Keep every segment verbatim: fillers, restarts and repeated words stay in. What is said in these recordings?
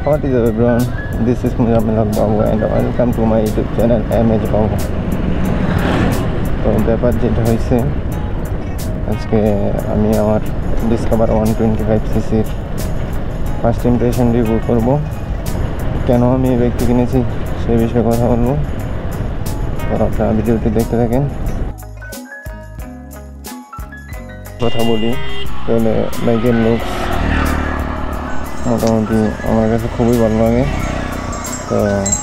What is up everyone, this is Muzammil Haq Babu and welcome to my YouTube channel M H Babu। তো ব্যাপার যেটা হয়েছে আজকে আমি আমার ডিসকভার ওয়ান টোয়েন্টি ফাইভ সিসির ফার্স্ট ইমপ্রেশন রিভিউ করব, কেন আমি এই বাইকটি কিনেছি সেই বিষয়ে কথা বলবো। তো আপনারা ভিডিওটি দেখতে থাকেন। কথা বলি তাহলে বাইকের লুকস মোটামুটি আমার কাছে খুবই ভালো লাগে। তো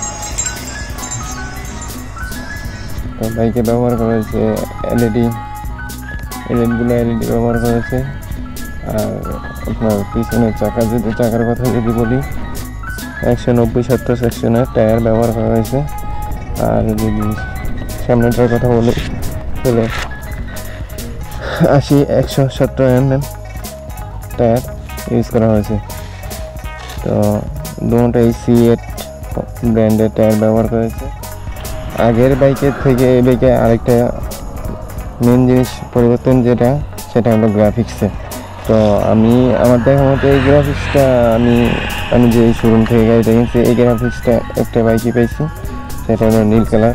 তো বাইকে ব্যবহার করা হয়েছে এলইডি, এলইডিগুলো এলইডি ব্যবহার করা হয়েছে। আর আপনার পিছনের চাকা, যদি চাকার কথা যদি বলি, একশো নব্বই সত্তর সেকশনের টায়ার ব্যবহার করা হয়েছে। আর যদি সামনেটার কথা বলি তাহলে আশি একশো সত্তর এম এম টায়ার ইউজ করা হয়েছে। তো দুটাই সি এইট ব্র্যান্ডের টায়ার ব্যবহার করেছে। আগের বাইকের থেকে এই বাইকে আরেকটা মেন জিনিস পরিবর্তন যেটা, সেটা হলো গ্রাফিক্সে। তো আমি আমার দেখা মতো এই গ্রাফিক্সটা আমি আমি যে শোরুম থেকে গাড়িটা কিনছি, এই গ্রাফিক্সটা একটা বাইকই পেয়েছি, সেটা হলো নীল কালার।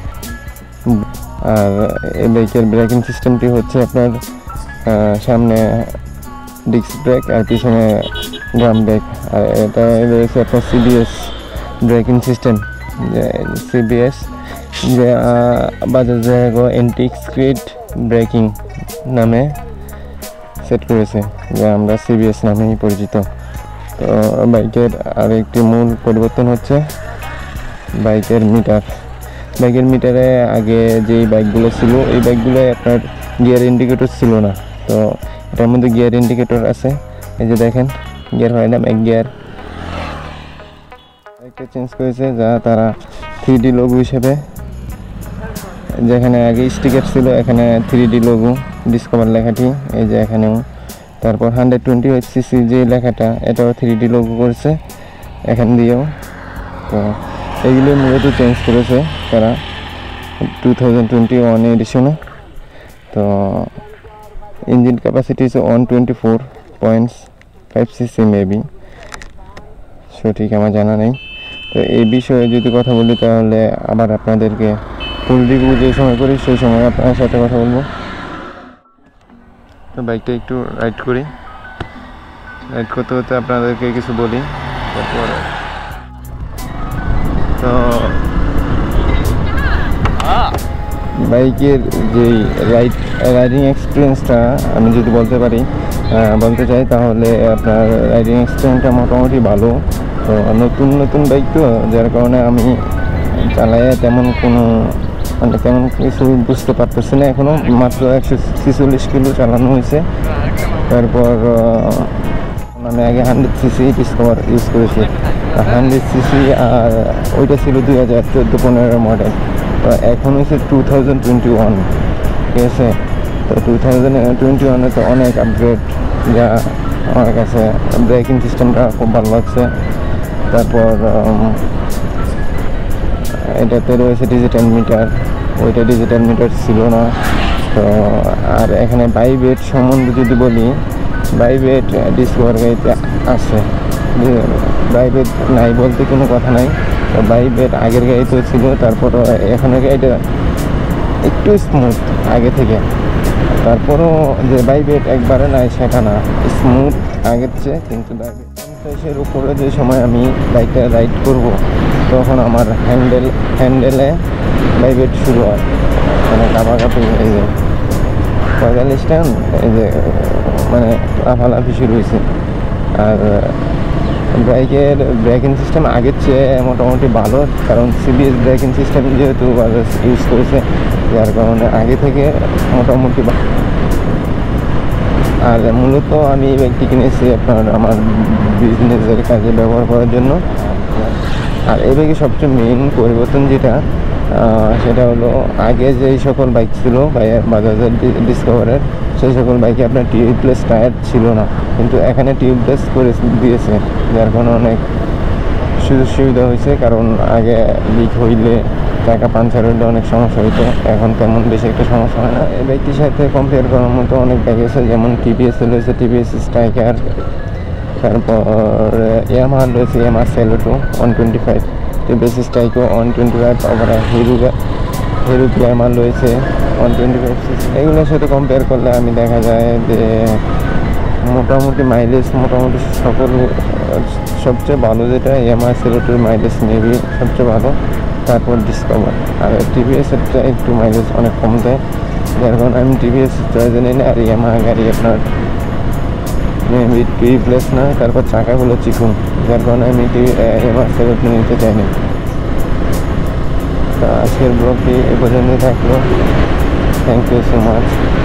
আর এই বাইকের ব্রেকিং সিস্টেমটি হচ্ছে আপনার সামনে ডিস্ক ব্রেক আর পিছনে ড্রাম ব্রেক। আর এটা রয়েছে আপনার সিবিএস ব্রেকিং সিস্টেম, যে সিবিএস যে বাজাজ এন্টি-স্কিড ব্রেকিং নামে সেট করেছে, যা আমরা সিবিএস নামেই পরিচিত। তো বাইকের আর একটি মূল পরিবর্তন হচ্ছে বাইকের মিটার। বাইকের মিটারে আগে যেই বাইকগুলো ছিল, এই বাইকগুলো আপনার গিয়ার ইন্ডিকেটর ছিল না। তো এটার মধ্যে গিয়ার ইন্ডিকেটর আছে, এই যে দেখেন গিয়ার হয় না, এক গিয়ার বাইকটা চেঞ্জ করেছে, যা তারা থ্রি ডি লোগো হিসেবে, যেখানে আগে স্টিকার ছিল এখানে থ্রি ডি লোগো ডিসকভার লেখাটি, এই যে এখানেও। তারপর হান্ড্রেড টোয়েন্টি এইট সিসি যে লেখাটা, এটাও থ্রি ডি লোগো করেছে এখান দিয়েও। তো এইগুলো মূলত চেঞ্জ করেছে তারা টু থাউজেন্ড টোয়েন্টি ওয়ান এডিশনে। তো ইঞ্জিন ক্যাপাসিটি হচ্ছে one twenty four point five CC maybe, সঠিক আমার জানা নেই। তো এই বিষয়ে যদি কথা বলি তাহলে আবার আপনাদেরকে ফুল রিভিউ যে সময় করি সেই সময় আপনার সাথে কথা বলবো। তো বাইকটা একটু রাইড করি, রাইড করতে করতে আপনাদেরকে কিছু বলি। তারপর তো বাইকের যেই রাইড রাইডিং এক্সপিরিয়েন্সটা আমি যদি বলতে পারি বলতে চাই তাহলে আপনার রাইডিং এক্সপিরিয়েন্সটা মোটামুটি ভালো। তো নতুন নতুন বাইক তো, যার কারণে আমি চালাই তেমন কোনো মানে তেমন কিছু বুঝতে পারতেছি না এখনও। মাত্র একশো ছিচল্লিশ কিলো চালানো হয়েছে। তারপর আমি আগে হান্ড্রেড সিসি ডিসকভার ইউজ করেছি, হান্ড্রেড সিসি, আর ওইটা ছিল দুই হাজার চোদ্দো পনেরো মডেল। তো এখন হচ্ছে টু থাউজেন্ড টোয়েন্টি ওয়ান ঠিক আছে। তো টু থাউজেন্ড টোয়েন্টি ওয়ানে তো অনেক আপগ্রেড, যা আমার কাছে ব্রেকিং সিস্টেমটা খুব ভালো লাগছে। তারপর এটাতে রয়েছে ডিজিটাল মিটার, ওইটা ডিজিটাল মিটার ছিল না। তো আর এখানে বাইবেট সম্বন্ধে যদি বলি, বাইবেট ডিসকভার গাড়িতে আছে, বাইবেট নাই বলতে কোনো কথা নাই। তো বাইবেট আগের গাড়িতেও ছিল, তারপর এখানের গাড়িটা একটু স্মুথ আগে থেকে। তারপরও যে বাইবেট একবারে নাই সেটা না, স্মুথ আগের চেয়ে। কিন্তু বাইবেট পঞ্চাশের উপরে যে সময় আমি বাইকটা রাইড করব, তখন আমার হ্যান্ডেল হ্যান্ডেলে বাইবেট শুরু হয়, মানে কাপাকাপি, এই যে পঁয়তাল্লিশ টান, এই যে মানে লাফালাফি শুরু হয়েছে। আর বাইকের ব্রেকিং সিস্টেম আগের চেয়ে মোটামুটি ভালো, কারণ সিবিএস ব্রেকিং সিস্টেম যেহেতু বাজাজ ইউজ করেছে, যার কারণে আগে থেকে মোটামুটি। আর মূলত আমি এই বাইকটি কিনেছি আপনার আমার বিজনেসের কাজে ব্যবহার করার জন্য। আর এই বাইকের সবচেয়ে মেইন পরিবর্তন যেটা, সেটা হলো আগে যেই সকল বাইক ছিল বাজাজের ডিসকভারের, সেই সকল বাইকে আপনার টিউবলেস টায়ার ছিল না, কিন্তু এখানে টিউবলেস করে দিয়েছে, যার কারণে অনেক সুযোগ সুবিধা হয়েছে। কারণ আগে লিক হইলে, চাকা পাঞ্চার হইলে অনেক সমস্যা হইতো, এখন তেমন বেশি একটা সমস্যা হয় না। এই বাইকটির সাথে কম্পেয়ার করার মতো অনেক বাইক আছে, যেমন টিভিএস রয়েছে, টিভিএস স্ট্রাইকার, তারপর ইয়ামাহা রয়েছে Yamaha Saluto one twenty five, TVS Striker one twenty five, তারপর হিরো হিরো গ্ল্যামার রয়েছে ওয়ান টোয়েন্টি ফাইভ সিক্স। এগুলোর সাথে কম্পেয়ার করলে আমি দেখা যায় যে মোটামুটি মাইলেজ মোটামুটি সকল সবচেয়ে ভালো যেটা ইয়ামাহা সেলোটোর মাইলেজ মেবি সবচেয়ে ভালো, তারপর ডিসকভার। আর টিভিএসেরটা একটু মাইলেজ অনেক কম দেয়, যার কারণে আমি টিভিএস চয়েসে নিই না। আর ইয়ামাহা গাড়ি আপনার মেবি রিপ্লেস না, তারপর চাকাগুলো চিকুন, যার কারণে আমি ইয়ামাহা সেলোটো নিতে চাই না। তো আজকের ব্লগটি এ পর্যন্তই থাকলো। Thank you so much.